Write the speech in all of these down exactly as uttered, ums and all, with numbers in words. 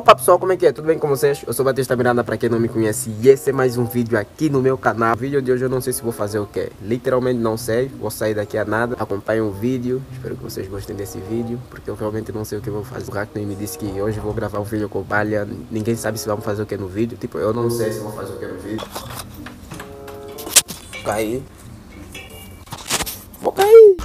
Opa pessoal, como é que é? Tudo bem com vocês? Eu sou Batista Miranda, pra quem não me conhece, e esse é mais um vídeo aqui no meu canal. O vídeo de hoje eu não sei se vou fazer o que, literalmente não sei, vou sair daqui a nada. Acompanhem o vídeo, espero que vocês gostem desse vídeo, porque eu realmente não sei o que vou fazer. O Hackney me disse que hoje vou gravar um vídeo com o Balha, ninguém sabe se vamos fazer o que no vídeo, tipo, eu não sei se vou fazer o que no vídeo. Vou cair. Vou cair.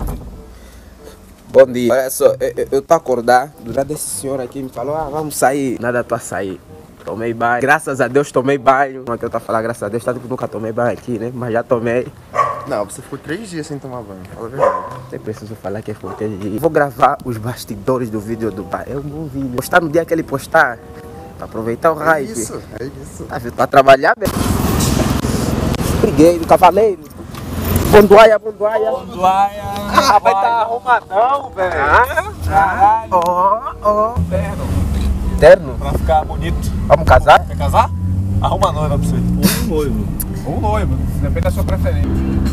Bom dia, olha só, eu, eu, eu tô acordar, do lado desse senhor aqui me falou, ah, vamos sair. Nada pra sair, tomei banho, graças a Deus tomei banho. Não é que eu tô falando graças a Deus, tá que nunca tomei banho aqui, né, mas já tomei. Não, você ficou três dias sem tomar banho, fala a verdade. Nem preciso falar que foi três dias. Vou gravar os bastidores do vídeo do bar, é um bom vídeo. Postar no dia que ele postar, pra aproveitar o hype. É isso, é isso. Tá vendo, pra trabalhar, velho. Brigueiro, cavaleiro. Bondoaia, bondoaia. Bondoaia. Ah, vai tá arrumadão, velho. Ah, Caralho. ó, ó. Terno. Terno? Pra ficar bonito. Vamos casar? Quer casar? Arruma a noiva pra você. Ou um noivo. Ou um noivo. Depende da sua preferência.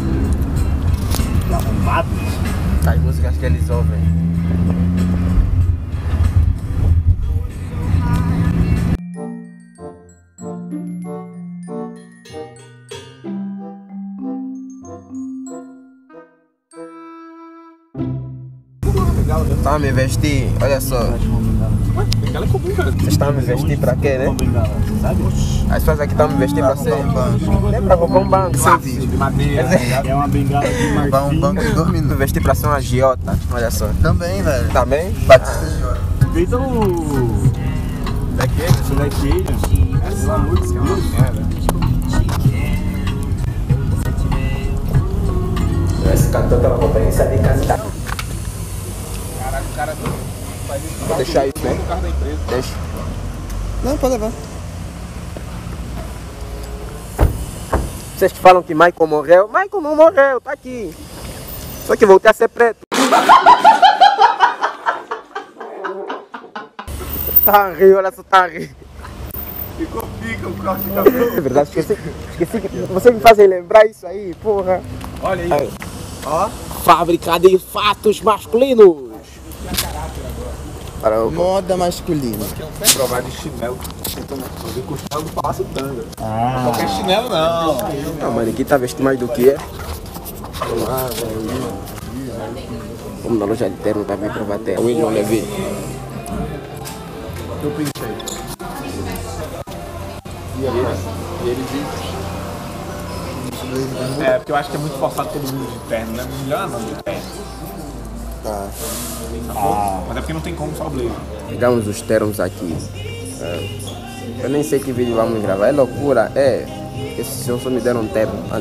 Arrumado. As músicas que eles ouvem. Estão a me vestir, olha só. Bengala é comum, cara. Vocês estão a me vestir pra quê, né? As pessoas aqui estão a me vestir pra ser. É pra comprar um banco. De madeira. É uma bengala de marfim. Um banco de dois Me minutos. vestir pra ser uma agiota, olha só. Também, velho. Também? Batista de ouro. Feita o... Daquele, esse daquele. Essa música, merda. Esse cantor tá na conferência de cantar. Caraca, o cara faz isso. Vou deixar isso, né? No carro da empresa. Deixa. Não, pode levar. Vocês que falam que Michael morreu, Michael não morreu, tá aqui. Só que voltei a ser preto. Tá a rir, olha só, tá a rir. Ficou pica o corte de cabelo. É verdade, esqueci, esqueci que vocês me fazem lembrar isso aí, porra. Olha aí. Aí. Ó. Fábrica de fatos masculinos. Para o... Moda masculina. Provar de chinelo. Vou ver com o chinelo do Palácio Tanga. Ah. Qualquer chinelo não. Não, mano, aqui tá vestindo mais do que é. Vamos na loja de terno pra vir provar terno. William Levy. Eu pensei. E ele, e ele diz. É, porque eu acho que é muito forçado todo mundo de terno, né? Melhor não de terno. Tá. Ah. Mas é porque não tem como só o blazer. Pegamos os termos aqui. É, eu nem sei que vídeo vamos gravar. É loucura, é. Esse senhor só me deram um termo. Olha.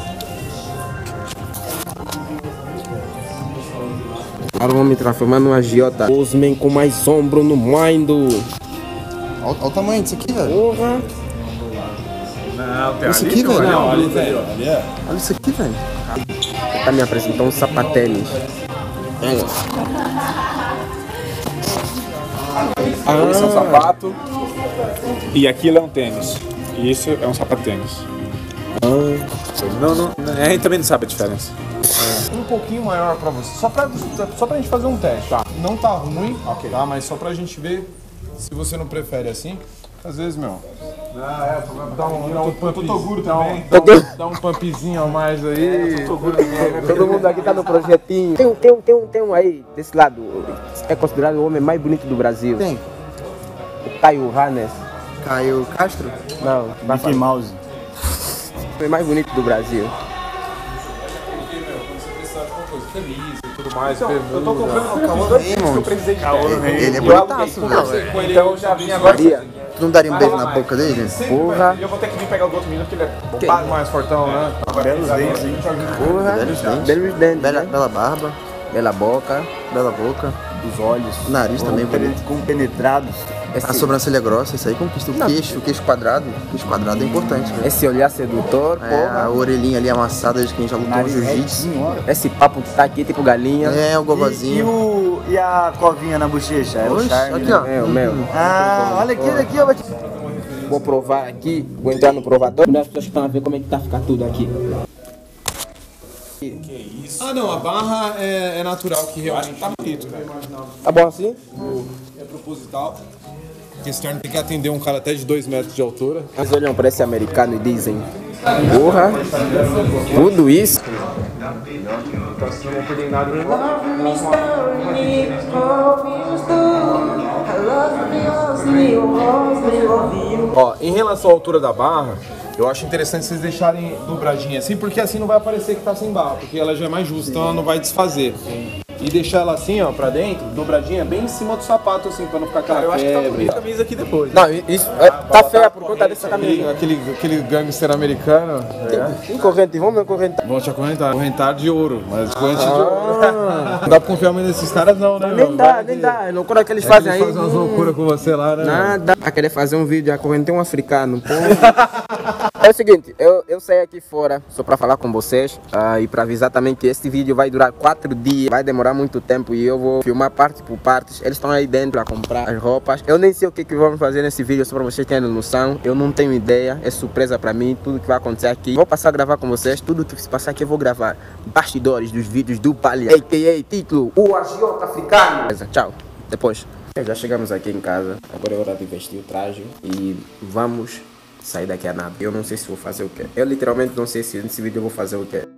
Agora vou me transformar numa agiota. Os men com mais ombro no mundo. Olha, olha o tamanho disso aqui, velho. Porra. Não, tem Isso ali, aqui, não, velho. não, ali, velho. Ali é. Olha isso aqui, velho. Tá me apresentando um sapatênis. Olha. Ah. Esse é um sapato. E aquilo é um tênis. E isso é um sapato tênis. Ah. Não, não, não, a gente também não sabe a diferença. É. Um pouquinho maior pra você. Só pra, só pra gente fazer um teste. Tá. Não tá ruim, okay. Tá? Mas só pra gente ver se você não prefere assim. Às vezes, meu. Ah, é, dá um, dá um pump, Toguro também. Dá um, dá um pumpzinho a mais aí. É, todo mundo aqui tá no projetinho. Tem um, tem um, tem um, tem um aí, desse lado. É considerado o homem mais bonito do Brasil. Quem? O Caio Hannes. Caio Castro? Não, Mickey Mouse. O homem mais bonito do Brasil. Feliz e tudo mais. Então, eu tô comprando Calma aí, que eu precisei de terno. Ele é bonitaço, velho. Então eu já vim agora. Maria. Tu não daria um beijo na boca dele? Porra. E eu vou ter que vir pegar o outro menino, porque ele é bombado mais fortão, né? Belos dentes, hein? Porra. Belos dentes. Belos dentes. Bela, né? bela barba, Bela boca. bela boca, Os olhos. o nariz também bonito. Compenetrados. Esse, A sobrancelha grossa, isso aí conquista o Não. queixo, o queixo quadrado. O queixo quadrado é importante, né? esse olhar sedutor, É, porra. a orelhinha ali amassada desde que a gente já lutou no jiu-jitsu. Esse papo que tá aqui, tipo galinha. É, o E, gogozinho. o, e a covinha na bochecha? É o Oxe, charme, aqui, né? ó. É, o meu. Ah, olha aqui, olha aqui, ó. Vou provar aqui, vou entrar no provador. As pessoas que estão a ver como é que tá ficar tudo aqui. Ah, não, a barra é, é natural, que realmente tá bonito, velho. Tá bom assim? É proposital. Porque esse terno tem que atender um cara até de dois metros de altura. Eles olham para esse americano e dizem: porra, tudo isso? Ó, em relação à altura da barra, eu acho interessante vocês deixarem dobradinha assim, porque assim não vai parecer que tá sem barra, porque ela já é mais justa, então ela não vai desfazer. E deixar ela assim, ó, pra dentro, dobradinha, bem em cima do sapato, assim, pra não ficar aquela Eu acho que tá quebra. bonita a camisa aqui depois. Não, isso é, tá feia por conta dessa Aquele, camisa. aquele, aquele gangster americano. Tem corrente, vamos me correntar. Vão te acorrentar. Acorrentar de ouro, mas corrente de ouro. Não dá pra confiar muito nesses caras, não, né? Nem meu? dá, Vai nem que- dá. É loucura que eles É fazem que aí. eles fazem umas loucuras com você lá, né? Nada. A querer fazer um vídeo, acorrentei um africano. Pô. É o seguinte, eu, eu saí aqui fora só pra falar com vocês ah, e pra avisar também que este vídeo vai durar quatro dias, vai demorar muito tempo e eu vou filmar parte por partes. Eles estão aí dentro a comprar as roupas. Eu nem sei o que, que vamos fazer nesse vídeo, só pra vocês terem noção. Eu não tenho ideia, é surpresa pra mim, tudo que vai acontecer aqui. Vou passar a gravar com vocês, tudo que se passar aqui eu vou gravar. Bastidores dos vídeos do Palha, a k a título, o agiota africano. Beleza, tchau, depois. Já chegamos aqui em casa, agora é hora de vestir o traje e vamos sair daqui a nada. Eu não sei se vou fazer o quê. Eu literalmente não sei se nesse vídeo eu vou fazer o quê.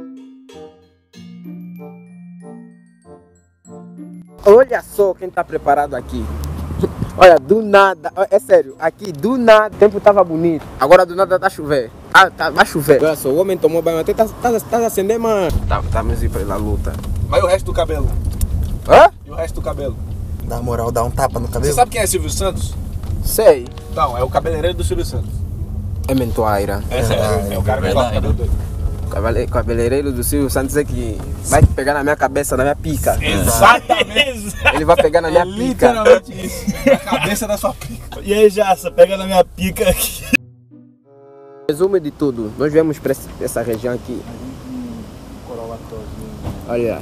Olha só quem tá preparado aqui. Olha, do nada, é sério, aqui do nada o tempo tava bonito. Agora do nada tá chover. Tá, tá, vai chover. Olha só, o homem tomou banho, até tá, tá, tá acendendo, mano. Tá, tá mesmo pela luta. Mas e o resto do cabelo? Hã? E o resto do cabelo? Dá moral, dá um tapa no Você cabelo. sabe quem é Silvio Santos? Sei. Não, é o cabeleireiro do Silvio Santos. É mentoaira. É sério, é o cara que corta o cabelo doido. O cabele- cabeleireiro do Silvio Santos é que vai pegar na minha cabeça, na minha pica. Exatamente. Ele vai pegar na minha pica. Literalmente isso. A cabeça da sua pica. E aí, Jaça, pega na minha pica aqui. Resumo de tudo, nós viemos para esse- essa região aqui. Olha.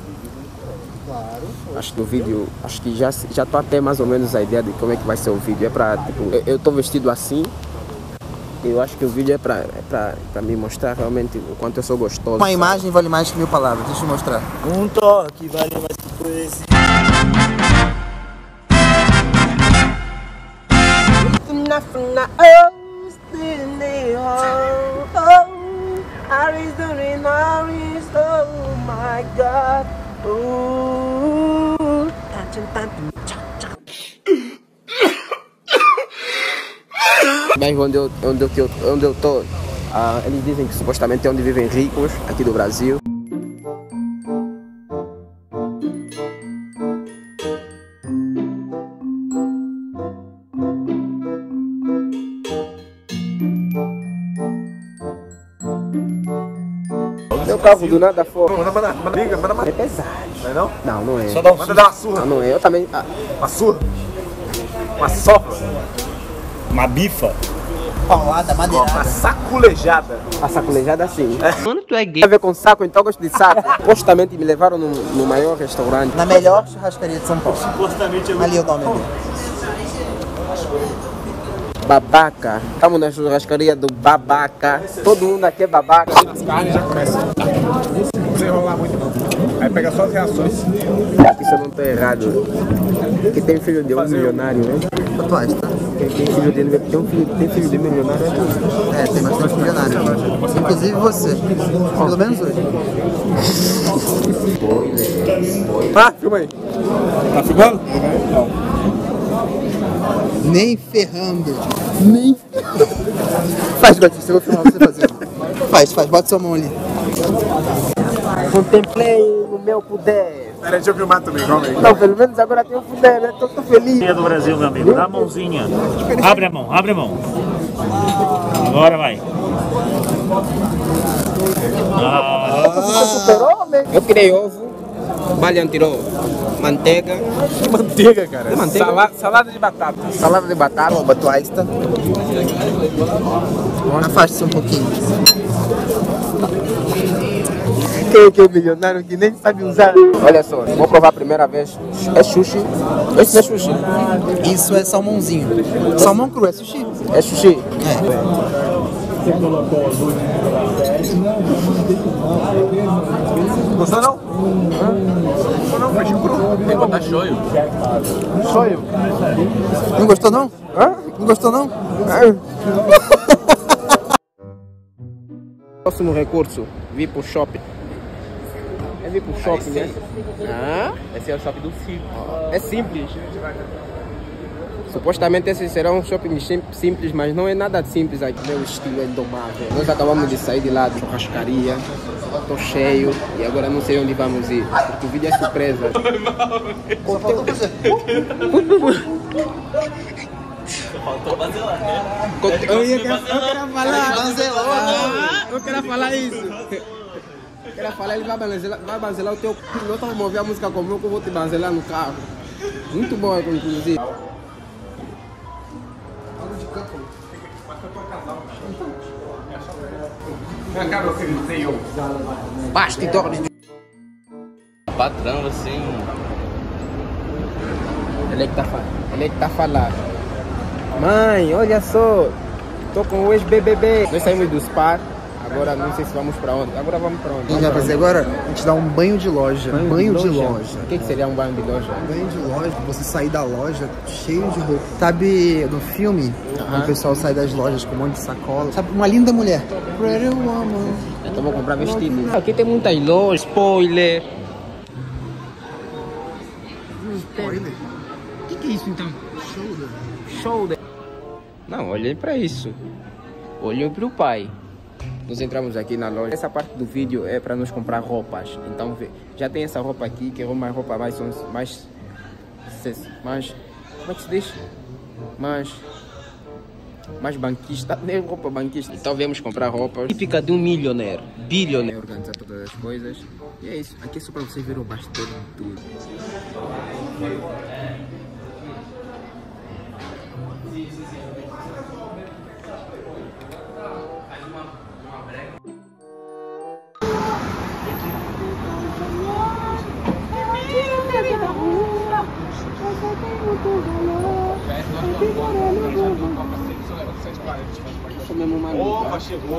Acho que o vídeo, acho que já, já tô até mais ou menos a ideia de como é que vai ser o vídeo. É pra, tipo, eu, eu tô vestido assim. Eu acho que o vídeo é pra, é pra, pra me mostrar realmente o quanto eu sou gostoso. Uma imagem vale mais que mil palavras, deixa eu mostrar. Um toque vale mais que poesia. Bem, onde eu, onde eu, que eu- onde eu tô, ah, eles dizem que supostamente é onde vivem ricos aqui do Brasil. Meu carro do nada fora. Manda, manda, manda, liga, manda, manda. É pesado. Não é não? Não, não é. Só dá um Manda dar uma surra. Não, não é. Eu também. Ah, Uma surra. Uma sopra. Uma bifa. Paulada, Uma madeirada. saculejada. a sacolejada assim. Mano, tu é gay. Tem a ver com saco, então eu gosto de saco. Supostamente me levaram no, no maior restaurante. Na melhor churrascaria de São Paulo. Supostamente eu Ali o nome ali. Babaca. Estamos na churrascaria do babaca. Todo mundo aqui é babaca. As carnes já começam. Não precisa enrolar muito não. Aí pega só as reações. Isso eu não tô errado. Que tem filho de um milionário, né? Tatuagem, tá? Tem, tem filho de tem um filho, tem filho de milionário, é? É, tem bastante milionário. Inclusive você. Pelo menos hoje. Ah, filma aí. Tá filmando? Nem ferrando. Nem. Faz, Batista, eu vou filmar você fazendo. Faz, faz, bota sua mão ali. Contemplei o meu poder. Pera, deixa eu filmar também, calma aí. Não, pelo menos agora tem um poder, né? Tô, tô feliz. do Brasil, meu amigo. Dá a mãozinha. Abre a mão, abre a mão. Agora vai. Ah, Super-homem. Eu criei ovo, Balian tirou manteiga, Manteiga, cara. manteiga? Sala- salada de batata. salada de batata. Toma, tatuagem, tá? Afaste-se um pouquinho. Quem que é o milionário que nem sabe usar? Olha só, vou provar a primeira vez. É sushi. Esse não é sushi. Isso é salmãozinho. Salmão cru, é sushi. É sushi. É. Gostou não? Peixe cru. Tem que botar shoyu. Shoyu. Não gostou não? Hã? Não gostou não? Próximo recurso, vir pro shopping. É vir pro shopping, né? Ah, Esse é o shopping do circo. é simples. Supostamente esse será um shopping sim- simples, mas não é nada simples aqui. Meu estilo é indomável. Nós acabamos de sair de lá da churrascaria. Tô cheio e agora não sei onde vamos ir. Porque o vídeo é surpresa. Só faltou você. Faltou baselar, né? Eu ia querer falar. Banzelou. Eu quero falar isso. Eu quero falar, ele vai banzelar, vai banzelar o teu c****. Eu tava ouvir a música comigo que eu vou te banzelar no carro. Muito boa, inclusive. Bastidores de... Patrão, assim. Ele é que tá falando. Ele é que tá falando. Mãe, olha só. Tô com o ex-B B B. Nós saímos do spa. Agora não sei se vamos pra onde. Agora vamos pra onde? A gente vai fazer agora? A gente dá um banho de loja. Banho, de, loja. O que, que seria um banho de loja? Banho de loja, você sair da loja cheio de roupa. Sabe no filme, Aham. o pessoal sai das lojas com um monte de sacola. Sabe, uma linda mulher. Pretty woman. Então vou comprar vestido. Aqui tem muitas lojas, spoiler. Spoiler? O que, que é isso então? Shoulder. Shoulder. Não, olhem pra isso. Olhem pro pai. Nós entramos aqui na loja. Essa parte do vídeo é para nos comprar roupas. Então vê, já tem essa roupa aqui, que é uma roupa mais mais mais como é que se diz? Mais mais banquista, nem roupa banquista. Então viemos comprar roupas típica de um milionário, bilionário, organizar todas as coisas. E é isso. Aqui é só para vocês verem o bastidor de tudo. Opa, chegou.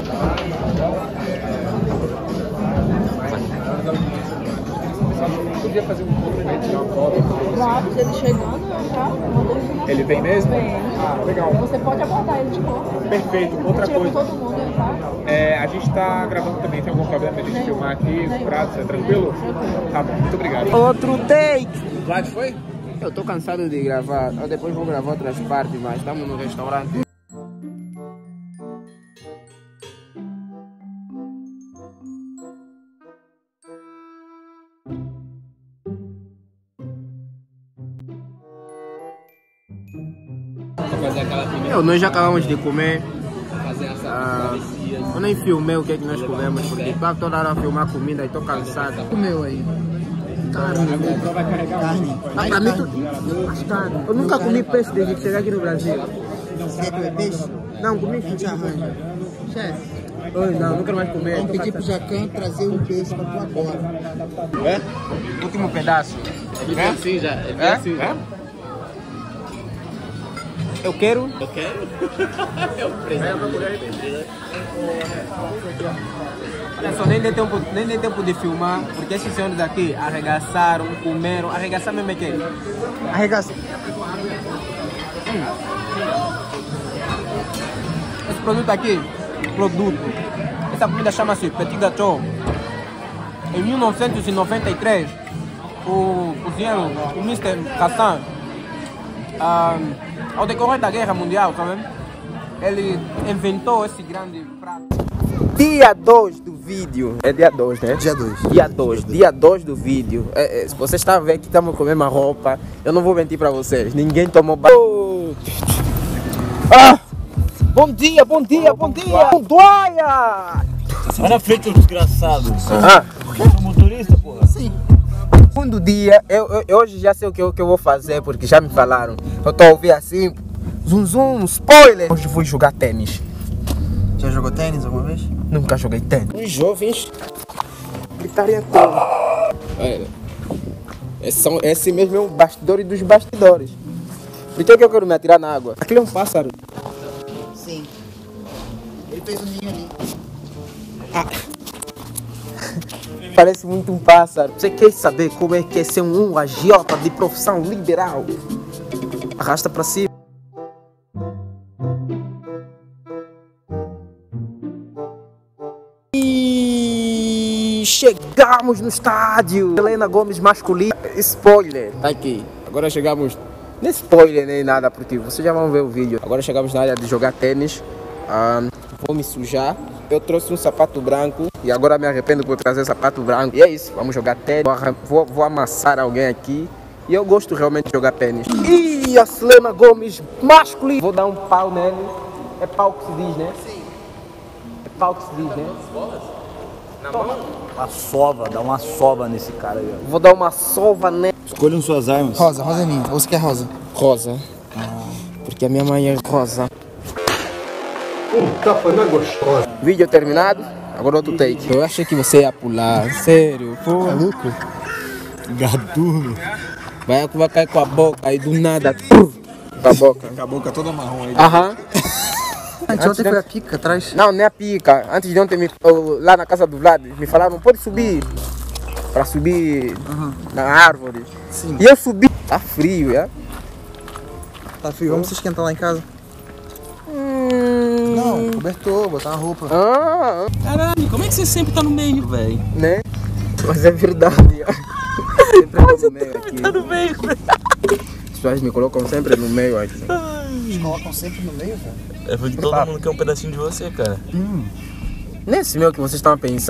Podia fazer um pouco de tirar uma foto. Claro, ele chegando, eu já mandei ele na Ele vem mesmo? Vem. Ah, legal. Você pode abordar ele de volta. Perfeito. Outra Tira com coisa. todo mundo, tá? É, a gente tá gravando também. Tem algum problema de a gente filmar aqui? Os pratos, é tranquilo? Tá bom, muito obrigado. Outro take. Vlad, foi? Eu tô cansado de gravar. Eu depois vou gravar outras partes, mas estamos no restaurante. Fazer aquela primeira. Eu, nós já acabamos de comer. Fazer essa Ah, travessia. eu nem filmei o que é que nós comemos, porque tá toda hora a filmar comida e tô cansado. Comeu aí. Carne. Carne. Ah, pra mim, tu... carne. Eu nunca comi peixe desde que cheguei aqui no Brasil. Você quer comer peixe? Não, comi A gente arranja. Chefe, Oi, não, não quero mais comer. vamos pedir pro Jacan trazer um peixe pra tu agora. É? Último pedaço. Ele vem assim já. Ele vem É? assim já. Eu quero. Eu quero. Eu preciso. Olha só, nem dei tempo, nem dei tempo de filmar, porque esses senhores aqui arregaçaram, comeram. Arregaçar mesmo é que? Arregaça. Esse produto aqui, produto, essa comida chama-se Petit Gâteau. Em mil novecentos e noventa e três, o cozinheiro, o mister Hassan, ah, ao decorrer da Guerra Mundial, sabe? Ele inventou esse grande prato. Dia dois do vídeo. É dia dois, né? Dia dois. Dia dois, dia dois do vídeo. É, é, se vocês estão vendo que estamos com a mesma roupa, eu não vou mentir pra vocês. Ninguém tomou banho. Ah! Bom dia, bom dia, bom dia! Montoya! Vai na frente, desgraçado. Ah! Eu sou motorista, porra. Sim. Segundo dia, eu, eu, eu hoje já sei o que eu, que eu vou fazer, porque já me falaram. Eu tô a ouvir assim, zum zum, spoiler! Hoje vou jogar tênis. Já jogou tênis alguma vez? Nunca joguei tênis. Os jovens gritaria toda. Olha, esse, são, esse mesmo é o bastidor dos bastidores. Por que, que eu quero me atirar na água? Aquilo é um pássaro. Sim. Ele fez um ninho ali. Parece muito um pássaro. Você quer saber como é que é ser um agiota de profissão liberal? Arrasta pra cima. E chegamos no estádio. Helena Gomes masculina. Spoiler. Tá aqui. Agora chegamos. Nem spoiler nem nada porque vocês já vão ver o vídeo. Agora chegamos na área de jogar tênis. Um, vou me sujar. Eu trouxe um sapato branco e agora me arrependo por trazer sapato branco. E é isso, vamos jogar tênis. Vou, vou amassar alguém aqui. E eu gosto realmente de jogar tênis. Ih, a Helena Gomes masculina. Vou dar um pau nele. É pau que se diz, né? Sim. É pau que se diz, né? Na mão? Uma sova, dá uma sova nesse cara aí, ó. Vou dar uma sova nele. Escolham suas armas. Rosa, rosa é minha. Ou você quer rosa? Rosa. Ah. Porque a minha mãe é rosa. Um tapa na gostosa. Vídeo terminado. Agora outro take. Eu achei que você ia pular. Sério, pô. Maluco? Gatuno. Vai, vai cair com a boca aí do nada. Com a boca. Com a boca toda marrom aí. Aham. Antes ontem foi a pica atrás. Não, nem a pica. Antes de ontem, me, eu, lá na casa do Vlad, me falaram, pode subir. Pra subir uhum. na árvore. Sim. E eu subi. Tá frio, é? Tá frio, vamos se esquentar lá em casa. Hum... Não, cobertor, botar uma roupa. Ah, Caralho, como é que você sempre tá no meio, velho? né? Mas é verdade. Sempre tô no meio aqui. Tá no meio, velho. As pessoas me colocam sempre no meio aqui. Eles colocam sempre no meio, velho. É porque todo mundo quer um pedacinho de você, cara. Hum. Nesse meio que vocês estão a pensar.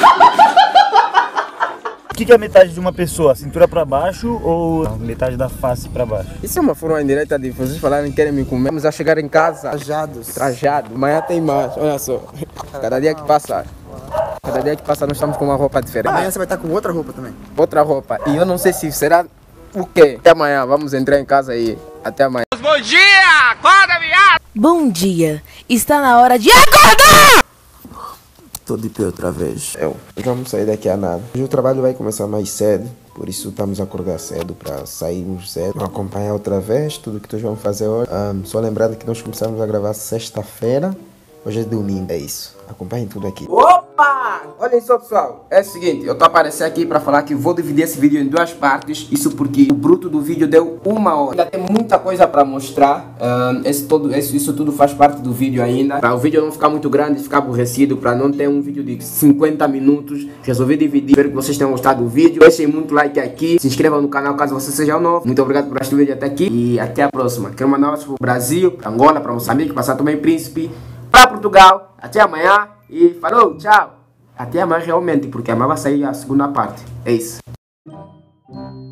O que, que é metade de uma pessoa? Cintura pra baixo ou metade da face pra baixo? Isso é uma forma indireta de vocês falarem que querem me comer. Vamos a chegar em casa. Trajados. Trajado. Amanhã tem mais. Olha só. Cada dia que passa. Cada dia que passa nós estamos com uma roupa diferente. Amanhã você vai estar com outra roupa também. Outra roupa. E eu não sei se será o quê. Até amanhã. Vamos entrar em casa aí. Até amanhã. Bom dia! Acorda, viado! Bom dia! Está na hora de acordar! Tô de pé outra vez. Eu. Vamos sair daqui a nada. Hoje o trabalho vai começar mais cedo. Por isso estamos a acordar cedo para sairmos cedo. Vou acompanhar outra vez tudo que todos vão fazer hoje. Um, só lembrando que nós começamos a gravar sexta-feira. Hoje é domingo. É isso. Acompanhem tudo aqui. Opa! Olhem só, pessoal. É o seguinte, eu tô aparecendo aqui para falar que vou dividir esse vídeo em duas partes. Isso porque o bruto do vídeo deu uma hora. Ainda tem muita coisa para mostrar. Um, esse todo, esse, isso tudo faz parte do vídeo ainda. Para o vídeo não ficar muito grande, ficar aborrecido, para não ter um vídeo de cinquenta minutos, resolvi dividir. Espero que vocês tenham gostado do vídeo. Deixem muito like aqui. Se inscrevam no canal caso você seja novo. Muito obrigado por assistir o vídeo até aqui. E até a próxima. Quero mandar um abraço pro Brasil, para Angola, para Moçambique, para São Tomé e Príncipe, para Portugal. Até amanhã e falou, tchau. Até amanhã realmente, porque amanhã vai sair a segunda parte. É isso.